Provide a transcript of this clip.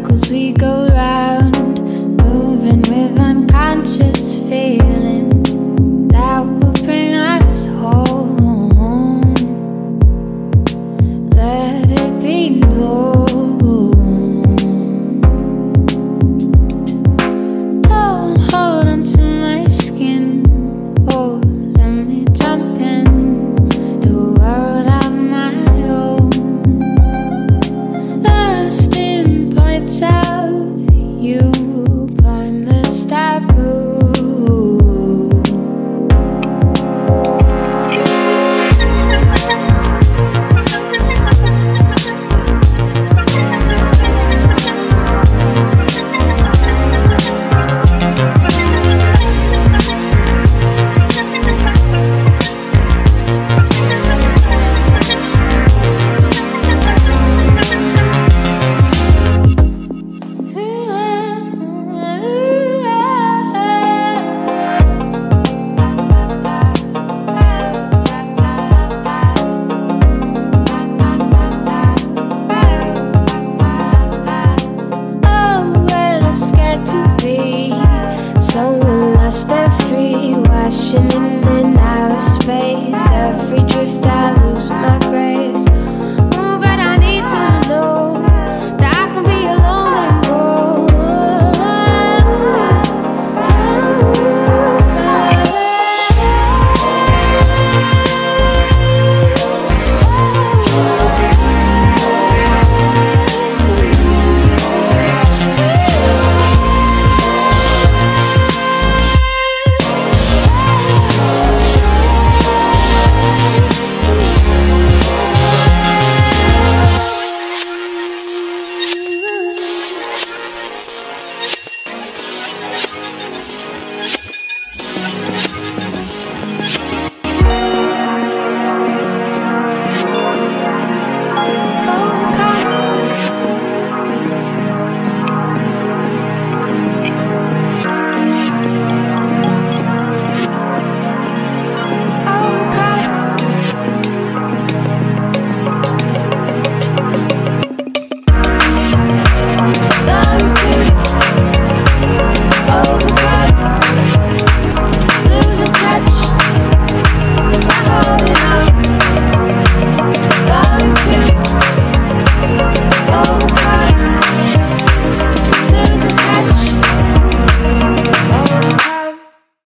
circles we go round, moving with unconscious feelings that will bring us home. Let it be known. Don't hold on to my skin. Oh, let me jump in the world of my own. Lost in points of view, pointless taboo. So we're lost and free, washing in the